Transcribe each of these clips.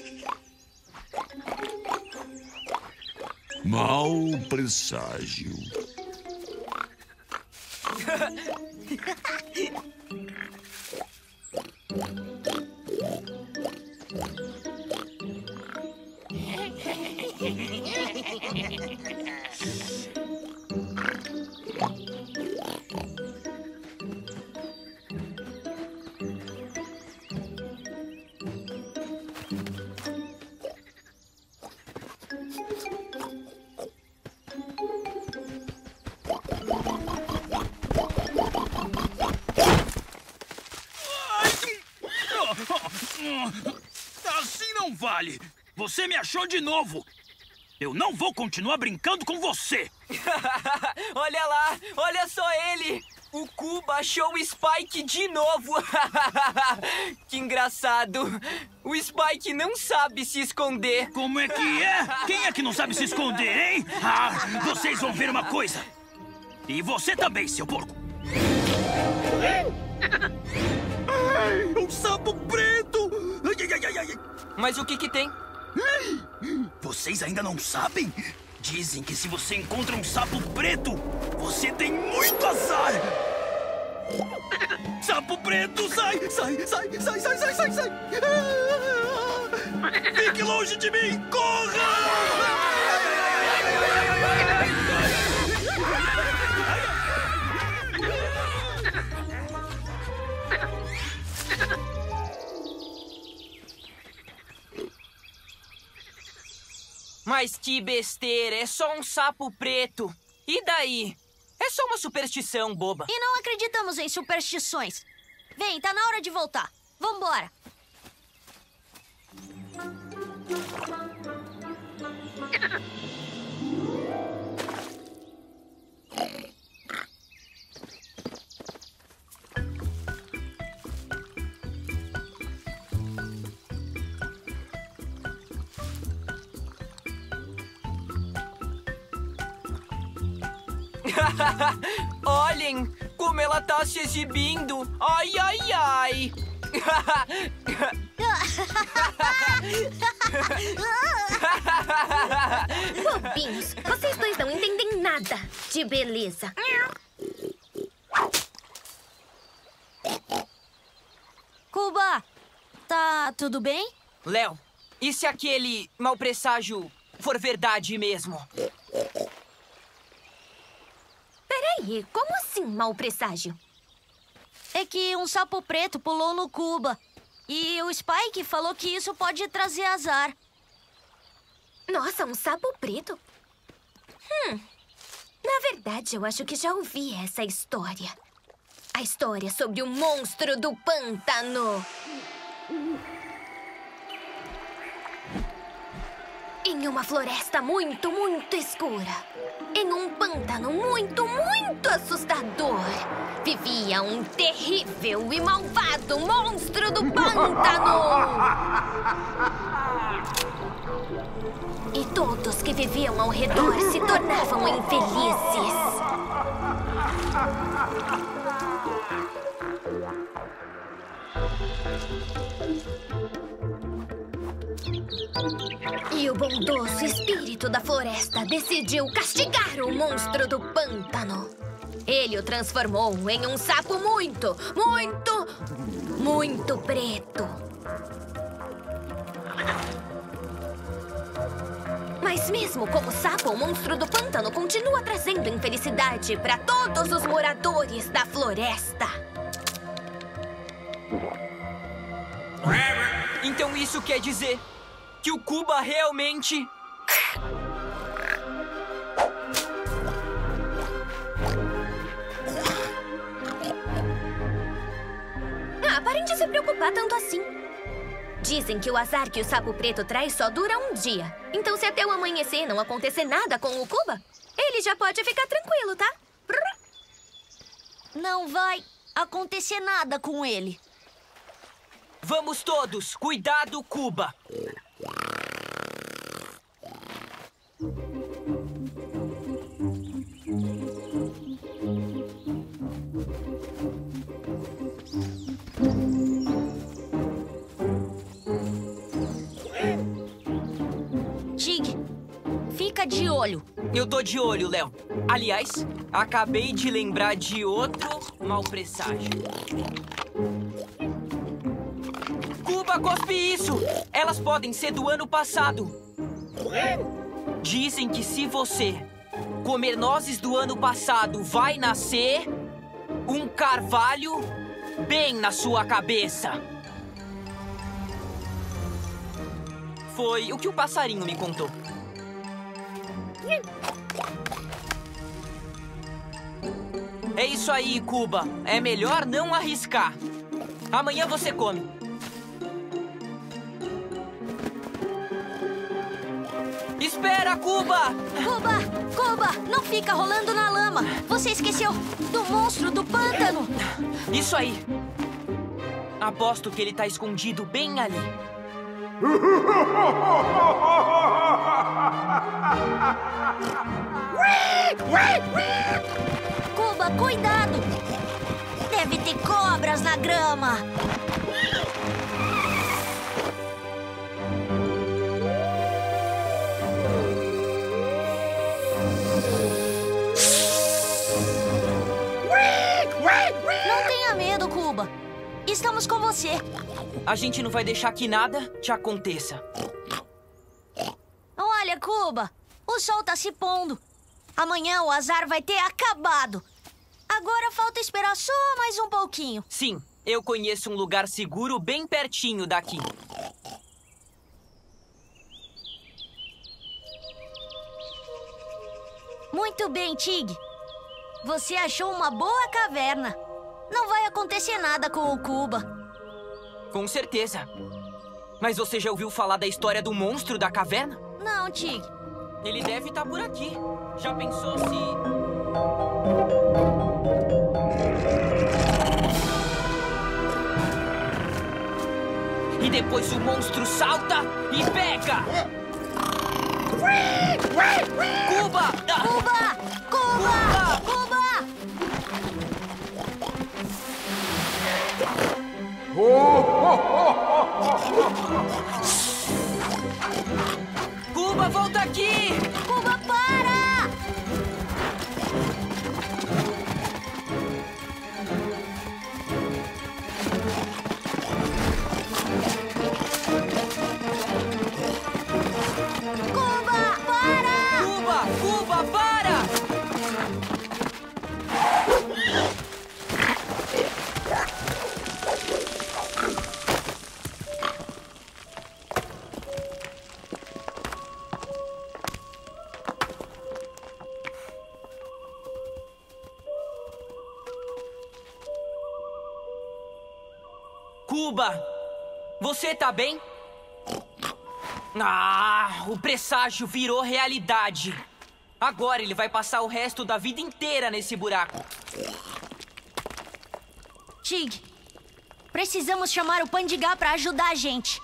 Mau presságio. Assim não vale! Você me achou de novo! Eu não vou continuar brincando com você! Olha lá! Olha só ele! O Cuba achou o Spike de novo! Que engraçado! O Spike não sabe se esconder! Como é que é? Quem é que não sabe se esconder, hein? Ah, vocês vão ver uma coisa! E você também, seu porco! Um sapo preto! Ai. Mas o que tem? Vocês ainda não sabem? Dizem que se você encontra um sapo preto, você tem muito azar! Sapo preto, sai! Fique longe de mim! Corra! Mas que besteira, é só um sapo preto. E daí? É só uma superstição boba. E não acreditamos em superstições. Vem, tá na hora de voltar. Vambora. Olhem como ela tá se exibindo. Ai. Bobinhos, vocês dois não entendem nada de beleza. Cuba, tá tudo bem? Léo, e se aquele mau presságio for verdade mesmo? Peraí, como assim mau presságio? É que um sapo preto pulou no Cuba. E o Spike falou que isso pode trazer azar. Nossa, um sapo preto? Na verdade, eu acho que já ouvi essa história. A história sobre o monstro do pântano. Em uma floresta muito escura, em um pântano muito assustador, vivia um terrível e malvado monstro do pântano. E todos que viviam ao redor se tornavam infelizes. E o bondoso espírito da floresta decidiu castigar o monstro do pântano. Ele o transformou em um sapo muito preto. Mas mesmo como sapo, o monstro do pântano continua trazendo infelicidade para todos os moradores da floresta. Então isso quer dizer que o Cuba realmente... Parem de se preocupar tanto assim. Dizem que o azar que o sapo preto traz só dura um dia. Então, se até o amanhecer não acontecer nada com o Cuba, ele já pode ficar tranquilo, tá? Não vai acontecer nada com ele. Vamos todos, cuidado, Cuba. fica de olho. Eu tô de olho, Léo. Aliás, acabei de lembrar de outro mau presságio. Cuba, cospe isso! Elas podem ser do ano passado. Dizem que se você comer nozes do ano passado, vai nascer um carvalho bem na sua cabeça. Foi o que o passarinho me contou. É isso aí, Cuba. É melhor não arriscar. Amanhã você come. Espera, Cuba! Cuba, não fica rolando na lama. Você esqueceu do monstro do pântano. Isso aí. Aposto que ele tá escondido bem ali. Cuba, cuidado! Deve ter cobras na grama. Não tenha medo, Cuba. Estamos com você. A gente não vai deixar que nada te aconteça. Olha, Cuba, o sol tá se pondo. Amanhã o azar vai ter acabado. Agora falta esperar só mais um pouquinho. Sim, eu conheço um lugar seguro bem pertinho daqui. Muito bem, Tig. Você achou uma boa caverna. Não vai acontecer nada com o Cuba. Com certeza. Mas você já ouviu falar da história do monstro da caverna? Não, Tig. Ele deve estar por aqui. Já pensou se... E depois o monstro salta e pega! Cuba! Cuba! Cuba! Cuba! Cuba, volta aqui! Cuba, para! Cuba, para! Cuba, para! Cuba, você tá bem? Ah, o presságio virou realidade. Agora ele vai passar o resto da vida inteira nesse buraco. Tig, precisamos chamar o Pandigá para ajudar a gente.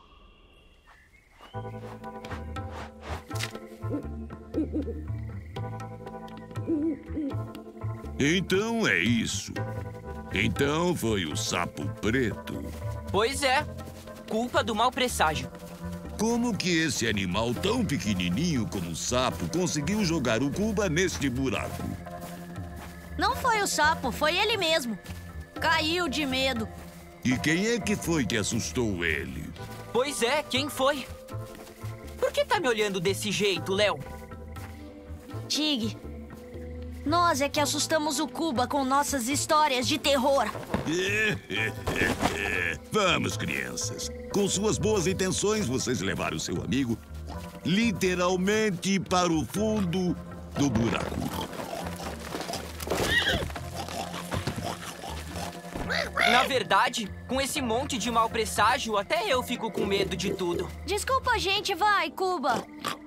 Então é isso. Então foi o sapo preto. Pois é, culpa do mau presságio. Como que esse animal tão pequenininho como o sapo conseguiu jogar o Cuba neste buraco? Não foi o sapo, foi ele mesmo. Caiu de medo. E quem é que foi que assustou ele? Pois é, quem foi? Por que tá me olhando desse jeito, Léo? Tig, nós é que assustamos o Cuba com nossas histórias de terror. Vamos, crianças. Com suas boas intenções, vocês levaram seu amigo literalmente para o fundo do buraco. Na verdade, com esse monte de mau presságio, até eu fico com medo de tudo. Desculpa a gente, vai, Cuba.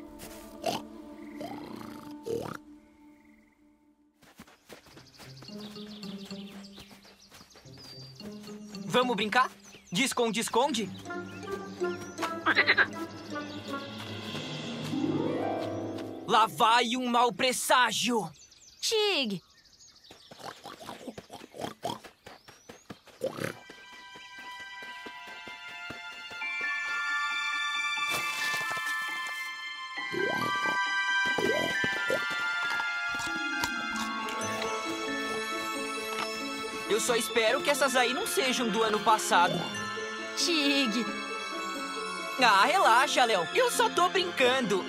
Vamos brincar? De esconde-esconde? Lá vai um mau presságio. Tig, Eu só espero que essas aí não sejam do ano passado. Tig. Ah, relaxa, Léo. Eu só tô brincando.